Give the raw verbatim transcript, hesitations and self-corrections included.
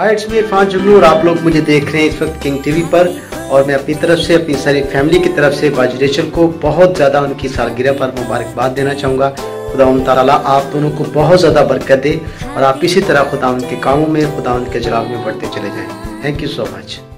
Hi, it's me Irfan जुगनू और आप लोग मुझे देख रहे हैं इस वक्त किंग टीवी पर। और मैं अपनी तरफ से, अपनी सारी फैमिली की तरफ से बाजी रेचल को बहुत ज़्यादा उनकी सालगिरह पर मुबारकबाद देना चाहूँगा। खुदा ताला आप दोनों को बहुत ज़्यादा बरकत दे और आप इसी तरह खुदा उनके कामों में, खुदा उनके जलाल में बढ़ते चले जाएँ। Thank you so much.